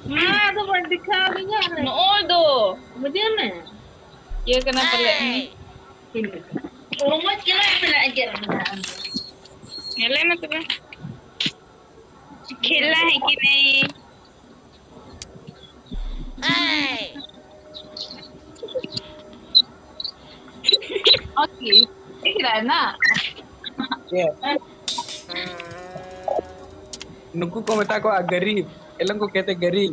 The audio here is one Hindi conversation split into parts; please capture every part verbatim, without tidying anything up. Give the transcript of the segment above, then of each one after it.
हाँ तो बड़ दिखा भी यार No do. मुझे ना Iya kenapa lek ni? rumah kira pula aja Nilai मतलब खेलना है कि नहीं? ओके दिख रहा है ना Yeah. Nuku ko mata ko गरीब एलन को कहते गरीब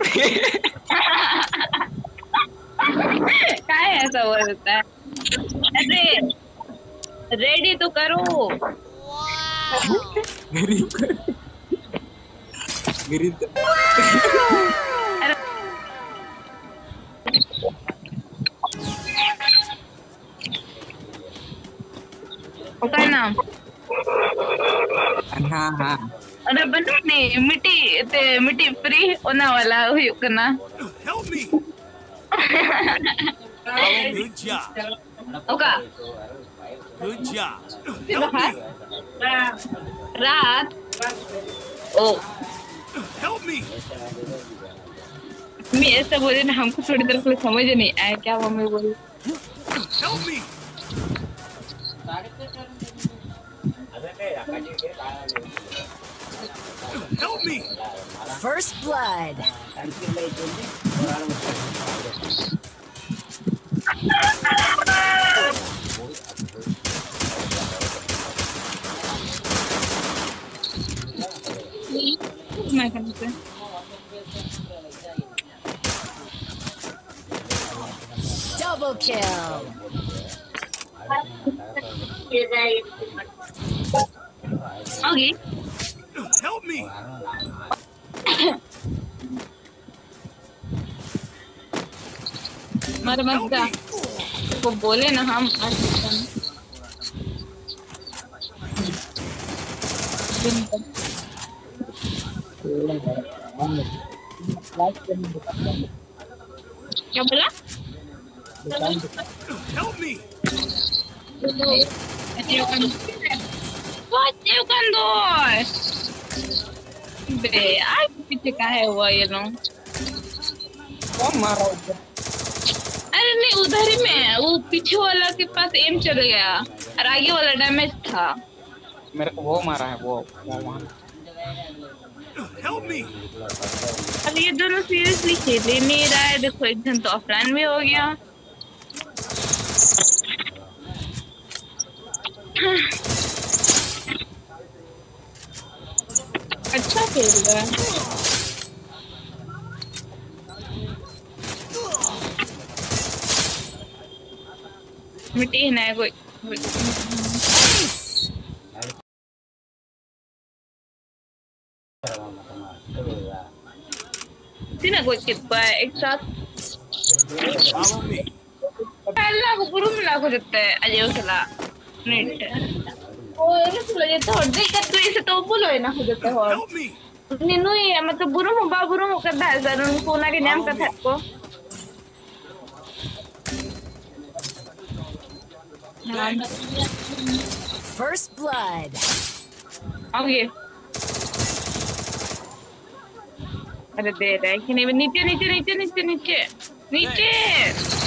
क्या है ऐसा बोलता है? अरे रेडी तो करो. गरीब गरीब Bukan nam. हाँ हाँ Ada benar nih, miti te miti free ona wala huyuk kena. Help me. Good job. Oka. Good job. Help me. Rat. Oh. Help me. मैं ऐसा बोले ना हमको थोड़ी देर के लिए समझ नहीं आया क्या वो मैं बोली. Help me. Help me. First blood. मैं करते. Double kill. Okay. Help me. मर मत जा. वो बोले ना हम क्या बोला? Help me. What you can do? बे आज पीछे का है हुआ ये लोग. कौन मारा ऊपर अरे नहीं उधर ही में वो पीछे वाला के पास एम चल गया और आगे वाला डैमेज था. मेरे को वो मारा है वो वो वहाँ Help me. अब ये दोनों सीरियसली खेल ही नहीं रहा है. देखो एक जन तो ऑफलाइन भी हो गया. अच्छा खेल रहा है. मिट्टी है ना कोई sini aku cepat exact. Follow me. Pala aku burung lah aku jete aja usah net. Oh ini sudah jete hor dekat tu इसे तो बोलो है ना aku jete hor. Help me. Ninu ya मतलब burung mau bawa burung mau kerja zarun को ना के नाम का था को. First blood. Okay. अरे दे रहा है कि नहीं नीचे नीचे नीचे नीचे नीचे नीचे